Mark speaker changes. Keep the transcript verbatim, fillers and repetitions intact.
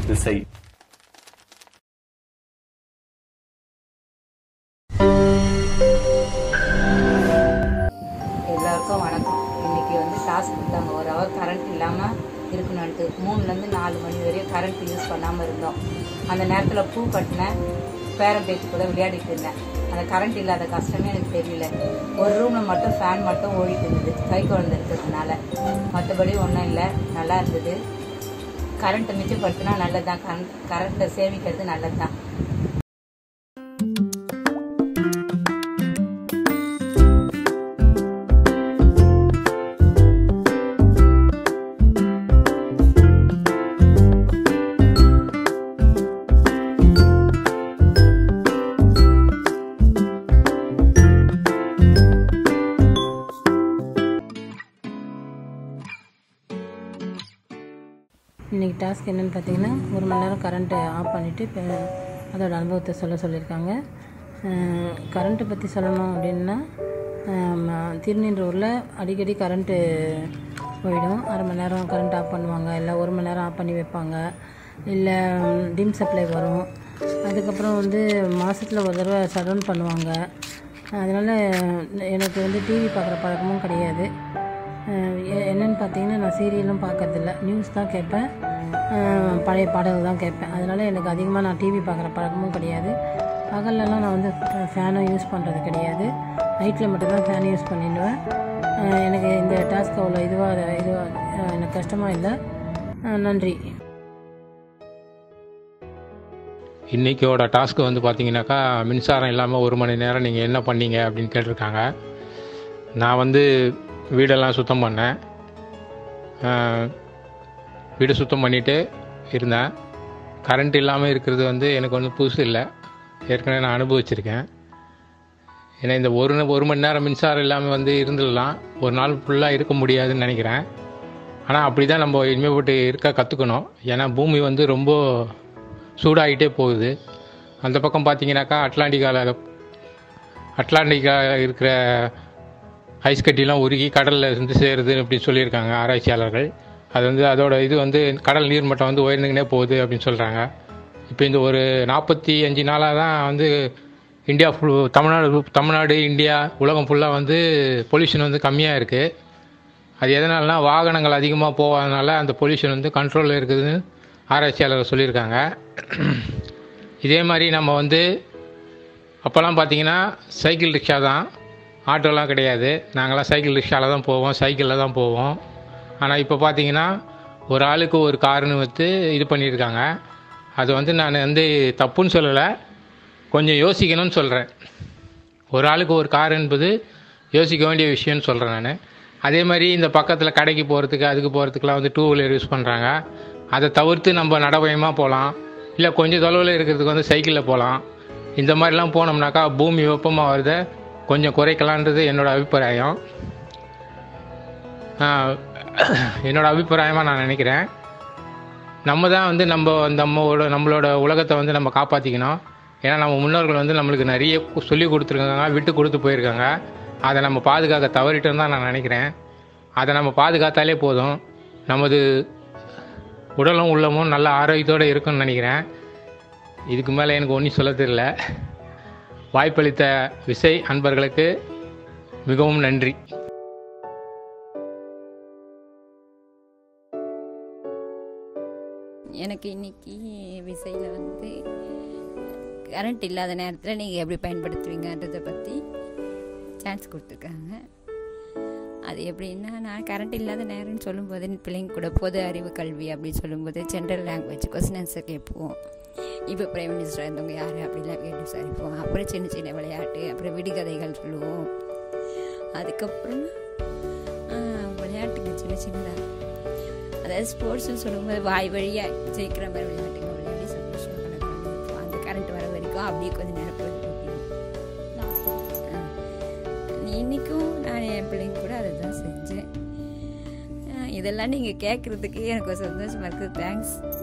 Speaker 1: திசை.
Speaker 2: எல்லாருக்கும் வணக்கம். இன்னைக்கு வந்து டாஸ்க் கொடுத்தாங்க, ஒரு ஹவர் கரண்ட் இல்லாமல் இருக்கணும்ட்டு. மூணுலேருந்து நாலு மணி வரையும் கரண்ட் யூஸ் பண்ணாமல் இருந்தோம். அந்த நேரத்தில் பூ கட்டினேன், பேரன் பேச்சு கூட விளையாடிட்டு இருந்தேன். அந்த கரண்ட் இல்லாத கஷ்டமே எனக்கு தெரியல. ஒரு ரூமில் மட்டும் ஃபேன் மட்டும் ஓடிட்டு இருந்தது, கை குழந்தை இருக்கிறதுனால. மற்றபடி ஒன்றும் இல்லை, நல்லா இருந்தது. கரண்ட்டை மிச்சப்படுத்தினா நல்லது தான், கரண்ட் கரண்ட்டை சேமிக்கிறது நல்லது தான்.
Speaker 3: இன்றைக்கி டாஸ்க் என்னென்னு பார்த்தீங்கன்னா, ஒரு மணி நேரம் கரண்ட்டை ஆஃப் பண்ணிவிட்டு இப்போ அதோட அனுபவத்தை சொல்ல சொல்லியிருக்காங்க. கரண்ட்டை பற்றி சொல்லணும் அப்படின்னா, திருநின்றூரில் அடிக்கடி கரண்ட்டு போயிடும். அரை மணி நேரம் கரண்ட் ஆஃப் பண்ணுவாங்க, இல்லை ஒரு மணி நேரம் ஆஃப் பண்ணி வைப்பாங்க, இல்லை டிம் சப்ளை வரும். அதுக்கப்புறம் வந்து மாதத்தில் ஒரு தடவை ஷட் பண்ணுவாங்க. அதனால் எனக்கு வந்து டிவி பார்க்குற பழக்கமும் கிடையாது. என்னென்னு பார்த்தீங்கன்னா, நான் சீரியலும் பார்க்குறதில்ல, நியூஸ் தான் கேட்பேன், பழைய பாடல்கள் தான் கேட்பேன். அதனால் எனக்கு அதிகமாக நான் டிவி பார்க்குற பழக்கமும் கிடையாது. பகல்லலாம் நான் வந்து ஃபேனும் யூஸ் பண்ணுறது கிடையாது, நைட்டில் மட்டும்தான் ஃபேன் யூஸ் பண்ணிடுவேன். எனக்கு இந்த டாஸ்க் அவ்வளோ இதுவாக இதுவாக எனக்கு கஷ்டமாக இல்லை. நன்றி.
Speaker 4: இன்றைக்கியோட டாஸ்க்கு வந்து பார்த்தீங்கன்னாக்கா, மின்சாரம் இல்லாமல் ஒரு மணி நேரம் நீங்கள் என்ன பண்ணீங்க அப்படின்னு கேட்டிருக்காங்க. நான் வந்து வீடெல்லாம் சுத்தம் பண்ணேன். வீடு சுத்தம் பண்ணிவிட்டு இருந்தேன். கரண்ட் இல்லாமல் இருக்கிறது வந்து எனக்கு வந்து புதுசு இல்லை, ஏற்கனவே நான் அனுபவிச்சிருக்கேன். ஏன்னா இந்த ஒரு ஒரு மணி நேரம் மின்சாரம் இல்லாமல் வந்து இருந்துடலாம், ஒரு நாள் ஃபுல்லாக இருக்க முடியாதுன்னு நினைக்கிறேன். ஆனால் அப்படி தான் நம்ம இனிமேல் போட்டு இருக்க கற்றுக்கணும். ஏன்னா பூமி வந்து ரொம்ப சூடாகிட்டே போகுது. அந்த பக்கம் பார்த்தீங்கன்னாக்கா அட்லாண்டிக்காவில் அட்லாண்டிக்காவில் இருக்கிற ஐஸ் கட்டிலாம் உருகி கடலில் வந்து சேருது அப்படின்னு சொல்லியிருக்காங்க ஆராய்ச்சியாளர்கள். அது வந்து அதோட இது வந்து கடல் நீர் மட்டம் வந்து உயர்ந்துக்கினே போகுது அப்படின்னு சொல்கிறாங்க. இப்போ இந்த ஒரு நாற்பத்தி அஞ்சு நாளாக தான் வந்து India full Tamil Nadu Tamil Nadu India உலகம் ஃபுல்லாக வந்து பொல்யூஷன் வந்து கம்மியாக இருக்குது. அது எதனாலனா வாகனங்கள் அதிகமாக போகாதனால அந்த பொல்யூஷன் வந்து கண்ட்ரோலில் இருக்குதுன்னு ஆராய்ச்சியாளர்கள் சொல்லியிருக்காங்க. இதே மாதிரி நம்ம வந்து அப்போல்லாம் பார்த்திங்கன்னா சைக்கிள் ரிக்ஷா தான், ஆட்டோலாம் கிடையாது. நாங்களாம் சைக்கிள் ரிக்ஷாவில் தான் போவோம், சைக்கிளில் தான் போவோம். ஆனால் இப்போ பார்த்தீங்கன்னா ஒரு ஆளுக்கு ஒரு காருன்னு வந்து இது பண்ணியிருக்காங்க. அது வந்து நான் வந்து தப்புன்னு சொல்லலை, கொஞ்சம் யோசிக்கணும்னு சொல்கிறேன். ஒரு ஆளுக்கு ஒரு கார் என்பது யோசிக்க வேண்டிய விஷயம்னு சொல்கிறேன் நான். அதே மாதிரி இந்த பக்கத்தில் கடைக்கு போகிறதுக்கு அதுக்கு போகிறதுக்குலாம் வந்து டூ வீலர் யூஸ் பண்ணுறாங்க. அதை தவிர்த்து நம்ம நடபயமாக போகலாம், இல்லை கொஞ்சம் தொலைவில் இருக்கிறதுக்கு வந்து சைக்கிளில் போகலாம். இந்த மாதிரிலாம் போனோம்னாக்கா பூமி வெப்பமாக வருதை கொஞ்சம் குறைக்கலான்றது என்னோடய அபிப்பிராயம். என்னோடய அபிப்பிராயமாக நான் நினைக்கிறேன். நம்ம தான் வந்து நம்ம நம்மளோட நம்மளோட உலகத்தை வந்து நம்ம காப்பாற்றிக்கணும். ஏன்னா நம்ம முன்னோர்கள் வந்து நம்மளுக்கு நிறைய சொல்லி கொடுத்துருக்காங்க, விட்டு கொடுத்து போயிருக்காங்க. அதை நம்ம பாதுகாக்க தவறிட்டோன்னு தான் நான் நினைக்கிறேன். அதை நம்ம பாதுகாத்தாலே போதும், நமது உடலும் உள்ளமும் நல்ல ஆரோக்கியத்தோடு இருக்குன்னு நினைக்கிறேன். இதுக்கு மேலே எனக்கு ஒன்றும் சொல்ல தெரியல. வாய்ப்பளித்த விசை அன்பர்களுக்கு மிகவும் நன்றி.
Speaker 5: எனக்கு இன்னைக்கு விசையில் வந்து கரண்ட் இல்லாத நேரத்தில் நீங்கள் எப்படி பயன்படுத்துவீங்கன்றதை பற்றி சான்ஸ் கொடுத்துருக்காங்க. அது எப்படின்னா, நான் கரண்ட் இல்லாத நேரம்னு சொல்லும்போது பிள்ளைங்க கூட பொது அறிவு கல்வி அப்படின்னு சொல்லும்போது ஜென்ரல் லாங்குவேஜ் கொஸ்டின் ஆன்சர் கேட்போம். இப்போ பிரைம் மினிஸ்டர் இருந்தவங்க யார் அப்படிலாம் கேட்டு விசாரிப்போம். அப்புறம் சின்ன சின்ன விளையாட்டு, அப்புறம் விடுகதைகள் சொல்லுவோம். அதுக்கப்புறம் விளையாட்டுங்க சின்ன சின்னதாக, அதாவது ஸ்போர்ட்ஸ்னு சொல்லும்போது வாய் வழியாக ஜெயிக்கிற மாதிரி விளையாட்டுங்க விளையாடி சந்தோஷமாக நடக்கும். அந்த கரண்ட் வர வரைக்கும் அப்படியே கொஞ்சம் நினைப்பு இன்றைக்கும் நான் என் பிள்ளைங்க கூட அதை தான் செஞ்சேன். இதெல்லாம் நீங்கள் கேட்குறதுக்கு எனக்கு சந்தோஷமாக இருக்குது. தேங்க்ஸ்.